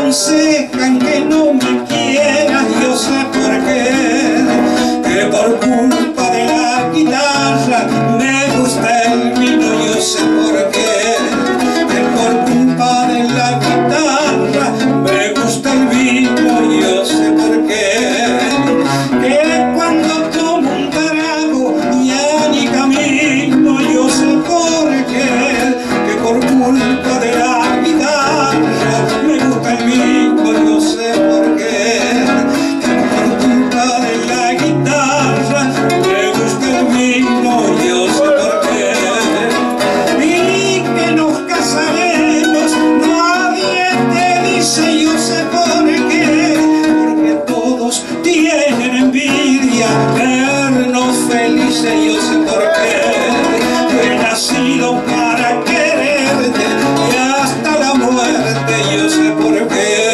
aconsejan que no me quieras, yo sé por qué, que por culpa de la guitarra me gusta el vino, yo sé por qué, que por culpa de la guitarra me gusta el vino, yo sé por qué, que cuando tomo un trago ya ni camino, yo sé por qué, que por culpa de la guitarra me gusta el vino, yo sé por qué, que por culpa de la guitarra me gusta el vino, yo sé por qué, y que nos casaremos, nadie te dice, yo sé por qué, porque todos tienen envidia, vernos felices, yo sé por qué, he nacido para quererte y hasta la muerte, yo sé por qué.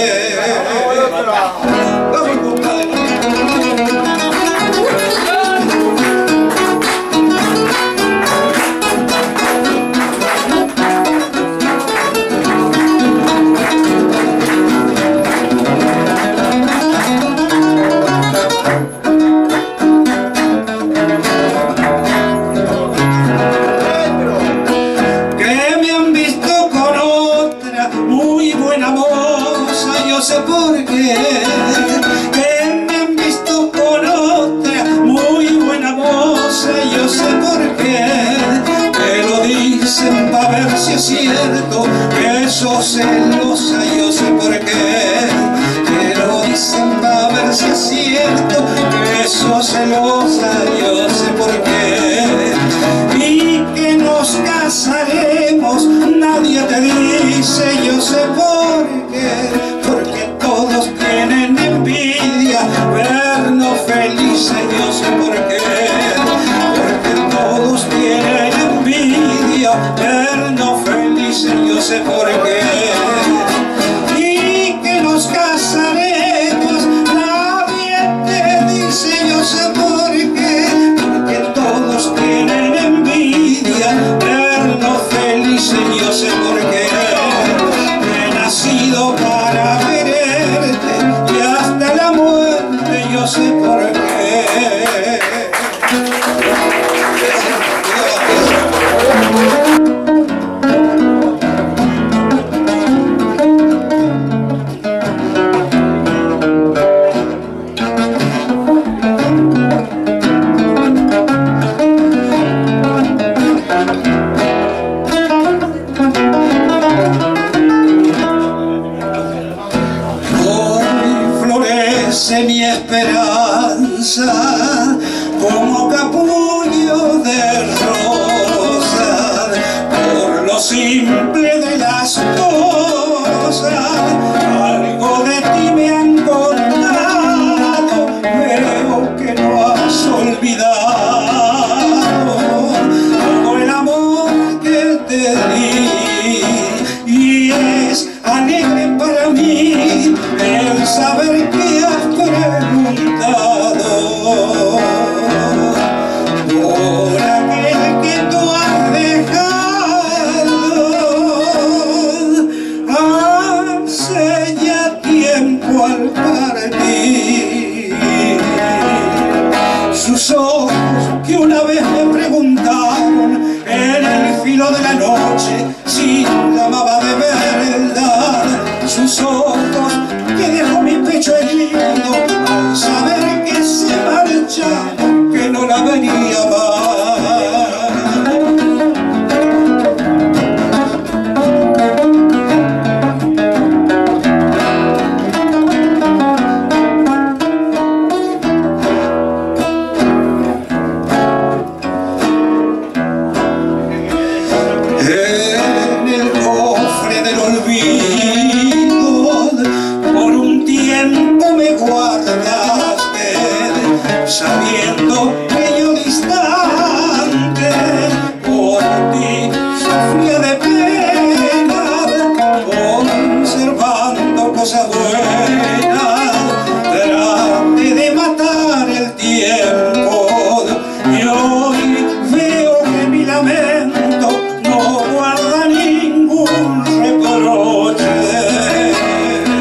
Que me han visto con otra muy buena moza, yo sé por qué, que me han visto con otra muy buena moza, yo sé por qué, que lo dicen pa' ver si es cierto, que sos celosa, yo sé por qué, que lo dicen pa' ver si es cierto, que sos celosa, yo sé por qué, y que nos casaremos, nadie te dice, yo sé por qué, porque todos tienen envidia, vernos felices, yo sé por qué, porque todos tienen envidia, vernos felices, yo sé por qué, y que nos casaremos, nadie te dice, yo sé por qué, porque todos tienen envidia, vernos felices, yo sé por qué, he nacido para quererte y hasta la muerte, yo sé por qué. Mi esperanza como capullo de rosa, por lo simple de las cosas, algo de ti me han contado, veo que no has olvidado todo el amor que te di, y es alegre para mí el saber que has preguntado por aquel que tú has dejado hace ya tiempo al partir. Sus ojos que una vez me preguntaron en el filo de la noche si la amaba de verdad, sus ojos que dejó mi pecho herido al saber que se marcha, que no la vería más. En el cofre del olvido por un tiempo me guardaste, sabiendo que yo distante por ti sufría de pena, conservando cosas buenas, traté de matar el tiempo y hoy veo que mi lamento no guarda ningún reproche.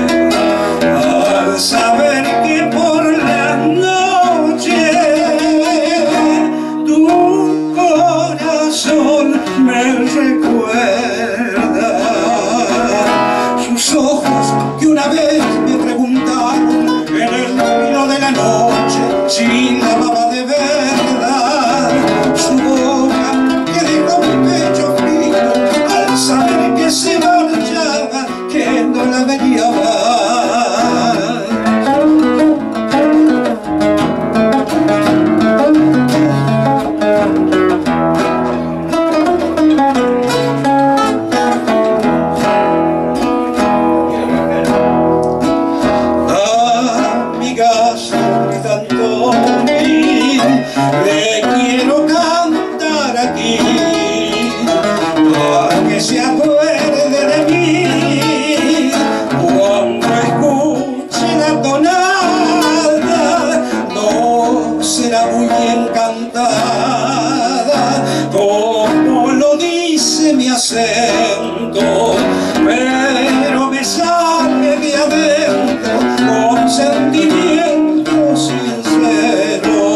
sus ojos que una vez me preguntaron en el filo de la noche si la amaba de verdad. Su boca que dejó mi pecho frío al saber que se marchaba, que no la vería más. Le quiero cantar aquí para que se acuerde de mí cuando escuche la tonada. No será muy bien cantada como lo dice mi acento, pero me sale de adentro con sentimiento sincero.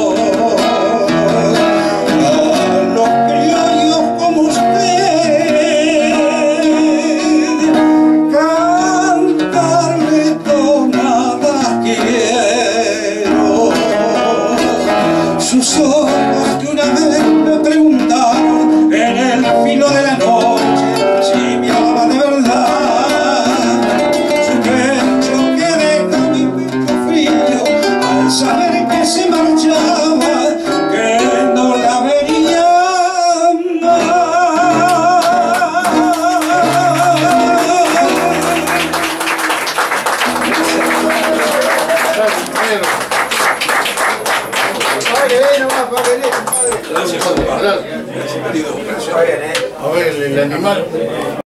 Sus ojos que una vez me preguntaron en el filo de la noche si me amaba de verdad. Su pecho que deja mi pecho frío al saber que se marchaba, que no la vería más. Gracias, compadre. A ver, el animal.